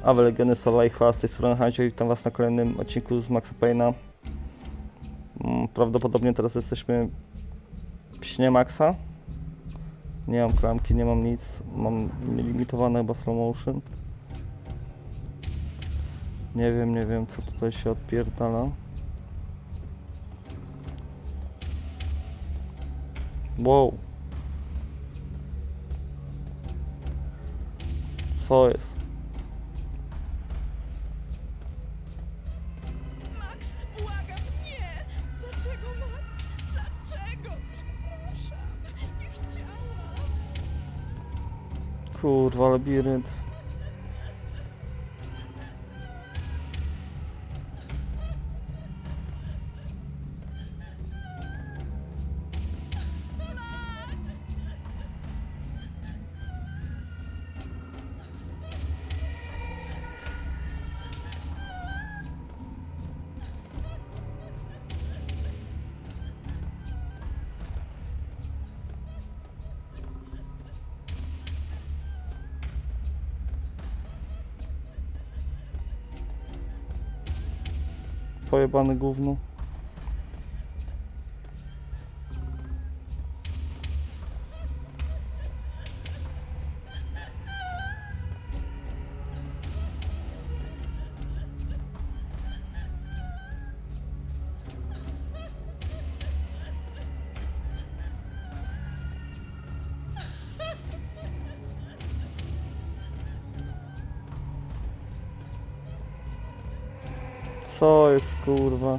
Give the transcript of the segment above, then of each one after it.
A wy Legiony Sola i Chwała z tej strony Hancio i witam was na kolejnym odcinku z Maxa Payne'a. Prawdopodobnie teraz jesteśmy w śnie Maxa. Nie mam klamki, nie mam nic. Mam nielimitowane chyba slow motion. Nie wiem co tutaj się odpierdala. Wow. Co jest? Max, błagam, nie! Dlaczego, Max? Dlaczego? Przepraszam, nie chciałam. Kurwa, labirynt. Pojebane gówno. Co jest kurwa?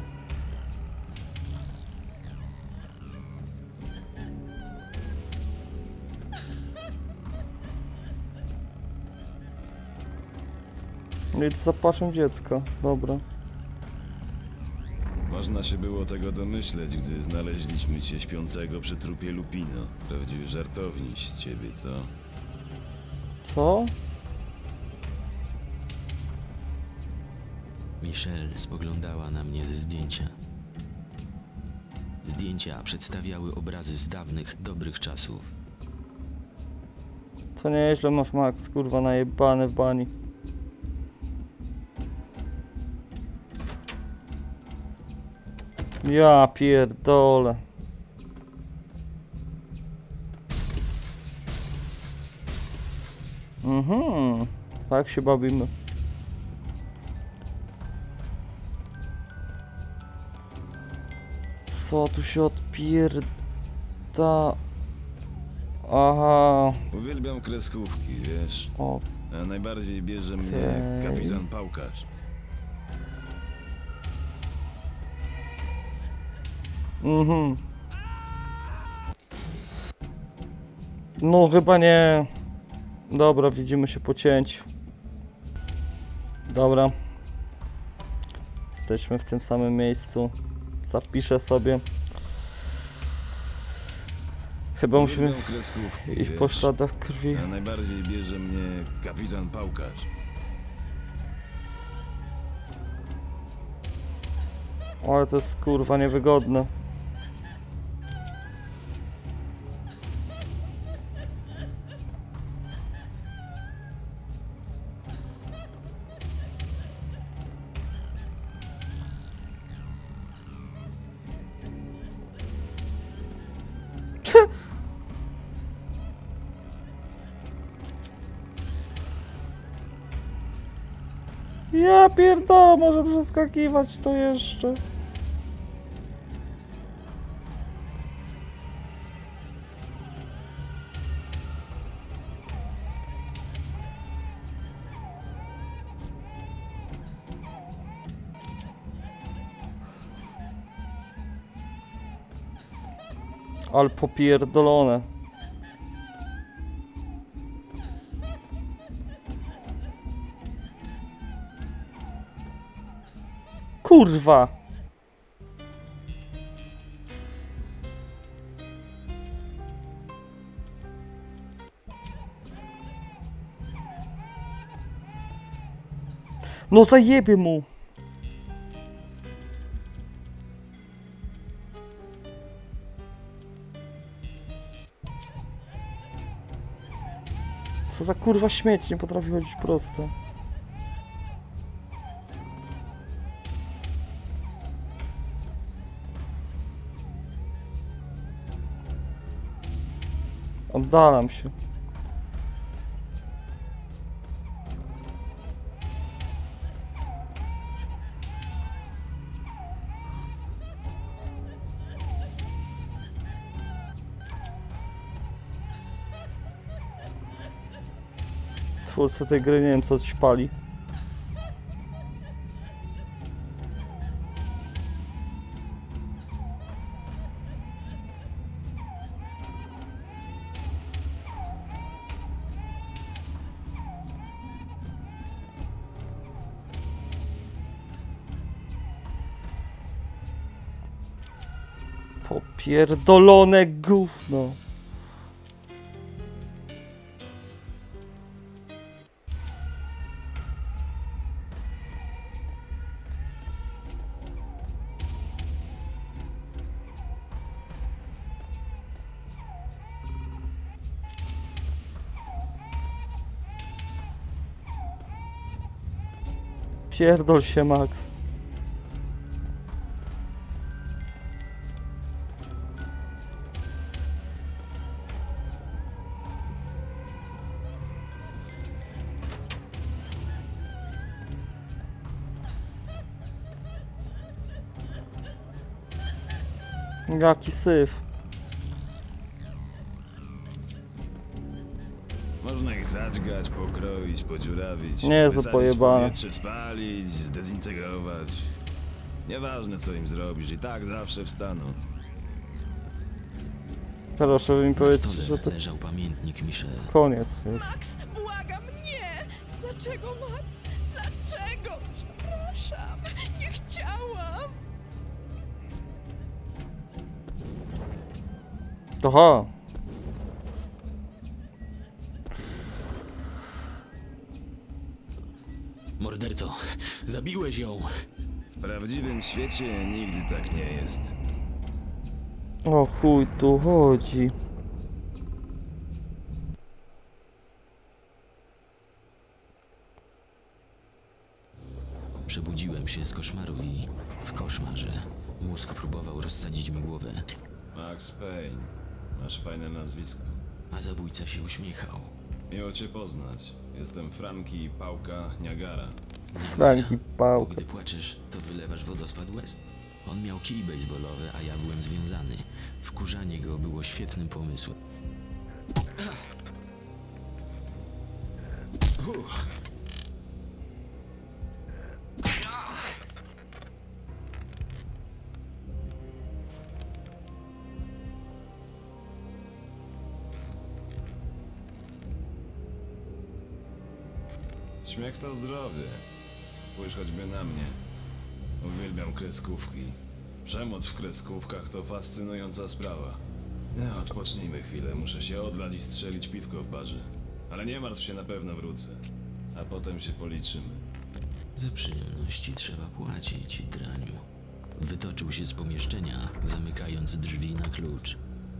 No i to zapatrzę dziecka, dobra. Można się było tego domyśleć, gdy znaleźliśmy cię śpiącego przy trupie Lupino. Prawdziwy żartowniś z ciebie, co? Co? Michelle spoglądała na mnie ze zdjęcia. Zdjęcia przedstawiały obrazy z dawnych, dobrych czasów. To nieźle masz Max, kurwa najebany w bani. Ja pierdolę. Tak się bawimy. Co tu się odpierda... Aha. Uwielbiam kreskówki, wiesz? O. A najbardziej bierze mnie kapitan Pałkarz. No chyba nie. Dobra, widzimy się po cięciu. Dobra. Jesteśmy w tym samym miejscu. Zapiszę sobie. Chyba musimy Uwielbiam kreskówki, iść wiesz? po śladach krwi. A najbardziej bierze mnie kapitan Pałkarz. Ale to jest kurwa niewygodne. Ja pierdolę, może przeskakiwać to jeszcze. Ale popierdolone. Kurwa! No zajebie mu! Co za kurwa śmieć, nie potrafi chodzić prosto. Oddalam się. Twórcy tej gry nie wiem co ćpali. Popierdolone gówno. Pierdol się, Max. Jaki syf. Można ich zadźgać, pokroić, podziurawić. Nie jest wysadzić pojebane. powietrze, spalić, zdezintegrować. Nieważne co im zrobisz, i tak zawsze wstaną. Proszę mi Na powiedzieć, stole że to leżał pamiętnik Michelle. koniec już. Max, błagam, nie! Dlaczego, Max? Dlaczego? Przepraszam, nie chciałam! Aha. Morderco, zabiłeś ją! W prawdziwym świecie nigdy tak nie jest. O chuj tu chodzi. Przebudziłem się z koszmaru i w koszmarze mózg próbował rozsadzić mi głowę, Max Payne. Masz fajne nazwisko. a zabójca się uśmiechał. Miło cię poznać. Jestem Franki Pałka Niagara. Franki pałka. Gdy płaczesz, to wylewasz wodospad łez. On miał kij bejsbolowy, a ja byłem związany. Wkurzanie go było świetnym pomysłem. Śmiech to zdrowie. Spójrz choćby na mnie. Uwielbiam kreskówki. Przemoc w kreskówkach to fascynująca sprawa. No, odpocznijmy chwilę. Muszę się odlać i strzelić piwko w barze. Ale nie martw się, na pewno wrócę. A potem się policzymy. Za przyjemności trzeba płacić, draniu. Wytoczył się z pomieszczenia, zamykając drzwi na klucz.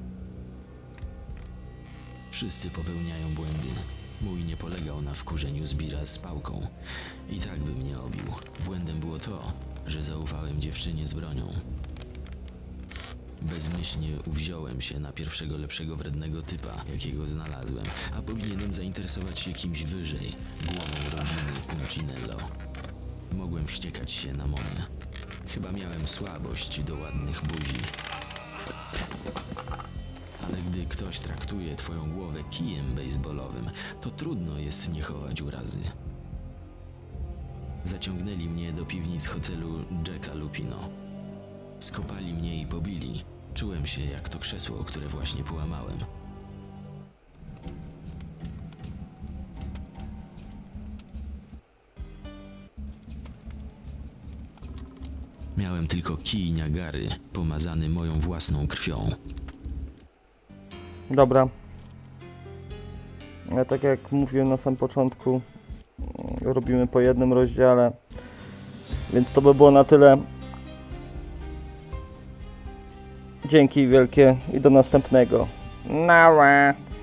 Wszyscy popełniają błędy. Mój nie polegał na wkurzeniu zbira z pałką. I tak by mnie obił. Błędem było to, że zaufałem dziewczynie z bronią. Bezmyślnie uwziąłem się na pierwszego lepszego wrednego typa, jakiego znalazłem, a powinienem zainteresować się kimś wyżej, głową rodziny Puncinello. Mogłem wściekać się na Monę. Chyba miałem słabość do ładnych buzi. Ale gdy ktoś traktuje twoją głowę kijem bejsbolowym, to trudno jest nie chować urazy. Zaciągnęli mnie do piwnic hotelu Jacka Lupino. Skopali mnie i pobili. Czułem się jak to krzesło, które właśnie połamałem. Miałem tylko kij Niagary, pomazany moją własną krwią. Dobra. Ja tak jak mówiłem na samym początku, robimy po jednym rozdziale. Więc to by było na tyle. Dzięki wielkie i do następnego. Nara.